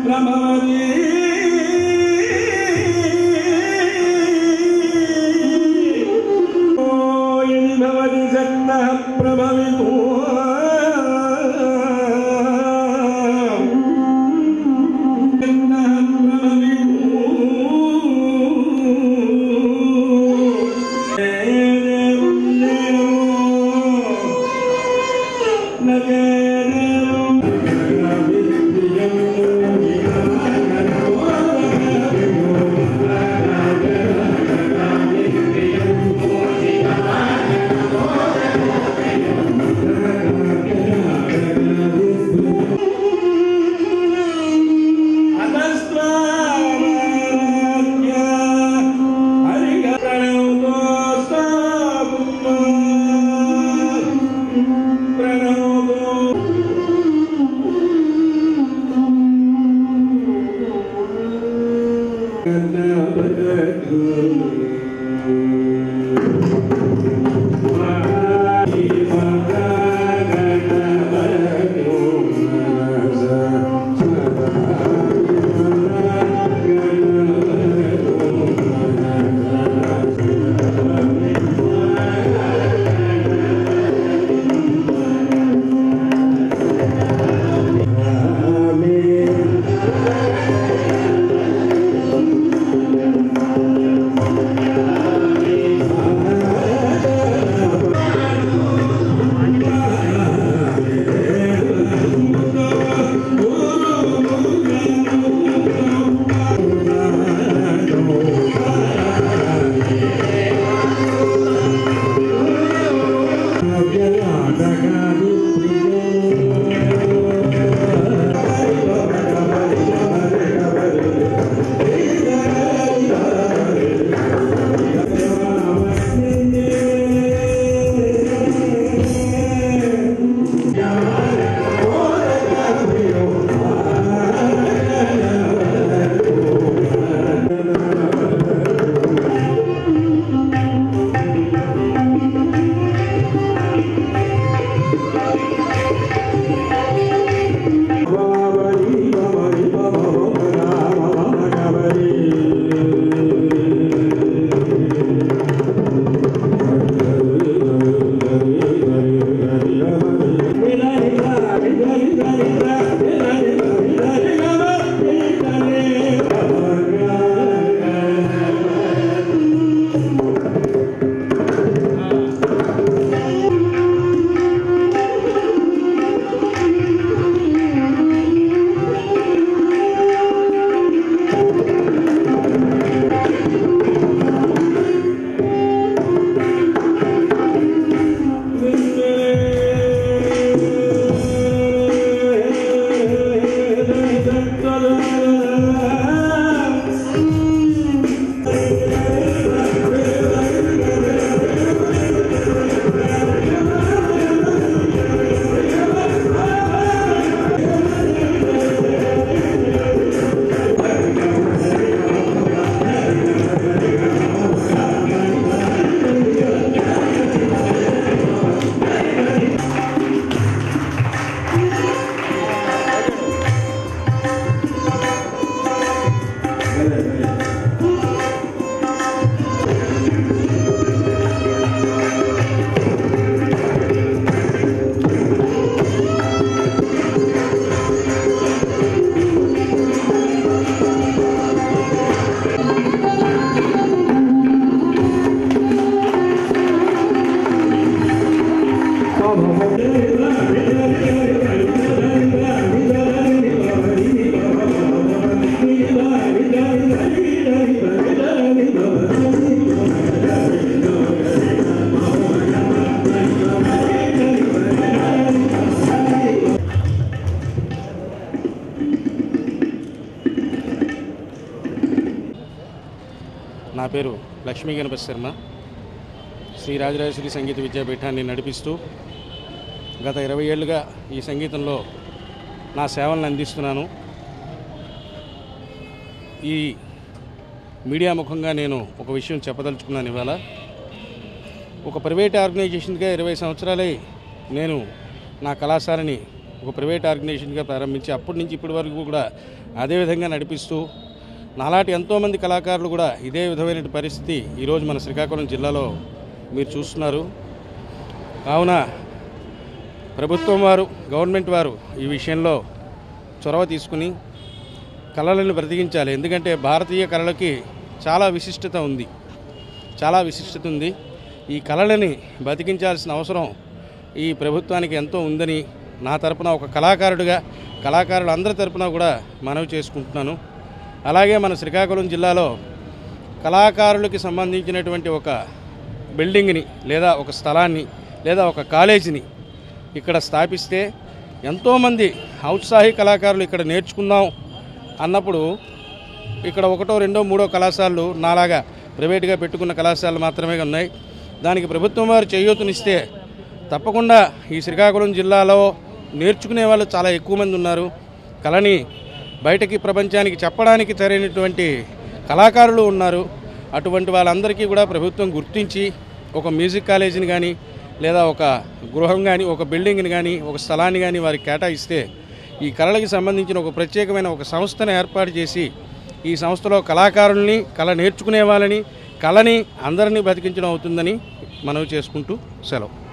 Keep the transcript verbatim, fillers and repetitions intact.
నా పేరు లక్ష్మీ గణపతి శర్మ. శ్రీ రాజరాజేశ్వరి సంగీత విద్యాపీఠాన్ని నడిపిస్తూ గత ఇరవై ఏళ్ళుగా ఈ సంగీతంలో నా సేవలను అందిస్తున్నాను. ఈ మీడియా ముఖంగా నేను ఒక విషయం చెప్పదలుచుకున్నాను. ఇవాళ ఒక ప్రైవేట్ ఆర్గనైజేషన్గా ఇరవై సంవత్సరాలై నేను నా కళాశాలని ఒక ప్రైవేట్ ఆర్గనైజేషన్గా ప్రారంభించి అప్పటి నుంచి ఇప్పటి వరకు కూడా అదే విధంగా నడిపిస్తూ నాలాంటి ఎంతోమంది కళాకారులు కూడా ఇదే విధమైన పరిస్థితి ఈరోజు మన శ్రీకాకుళం జిల్లాలో మీరు చూస్తున్నారు. కావున ప్రభుత్వం వారు, గవర్నమెంట్ వారు ఈ విషయంలో చొరవ తీసుకుని కళలను బ్రతికించాలి. ఎందుకంటే భారతీయ కళలకి చాలా విశిష్టత ఉంది, చాలా విశిష్టత ఉంది. ఈ కళలని బతికించాల్సిన అవసరం ఈ ప్రభుత్వానికి ఎంతో ఉందని నా తరపున ఒక కళాకారుడిగా, కళాకారులు అందరి తరపున కూడా మనవి చేసుకుంటున్నాను. అలాగే మన శ్రీకాకుళం జిల్లాలో కళాకారులకి సంబంధించినటువంటి ఒక బిల్డింగ్ని లేదా ఒక స్థలాన్ని లేదా ఒక కాలేజీని ఇక్కడ స్థాపిస్తే ఎంతోమంది ఔత్సాహిక కళాకారులు ఇక్కడ నేర్చుకుందాం అన్నప్పుడు ఇక్కడ ఒకటో రెండో మూడో కళాశాలలు నాలాగా ప్రైవేట్గా పెట్టుకున్న కళాశాలలు మాత్రమే ఉన్నాయి. దానికి ప్రభుత్వం వారు చేయూతనిస్తే తప్పకుండా ఈ శ్రీకాకుళం జిల్లాలో నేర్చుకునే వాళ్ళు చాలా ఎక్కువ మంది ఉన్నారు. కళని బయటకి ప్రపంచానికి చెప్పడానికి సరైనటువంటి కళాకారులు ఉన్నారు. అటువంటి వాళ్ళందరికీ కూడా ప్రభుత్వం గుర్తించి ఒక మ్యూజిక్ కాలేజీని కానీ లేదా ఒక గృహం కానీ ఒక బిల్డింగ్ని కానీ ఒక స్థలాన్ని కానీ వారికి కేటాయిస్తే ఈ కళలకు సంబంధించిన ఒక ప్రత్యేకమైన ఒక సంస్థను ఏర్పాటు చేసి ఈ సంస్థలో కళాకారుల్ని, కళ నేర్చుకునే వాళ్ళని, కళని అందరినీ బతికించడం అవుతుందని మనవి చేసుకుంటూ సెలవు.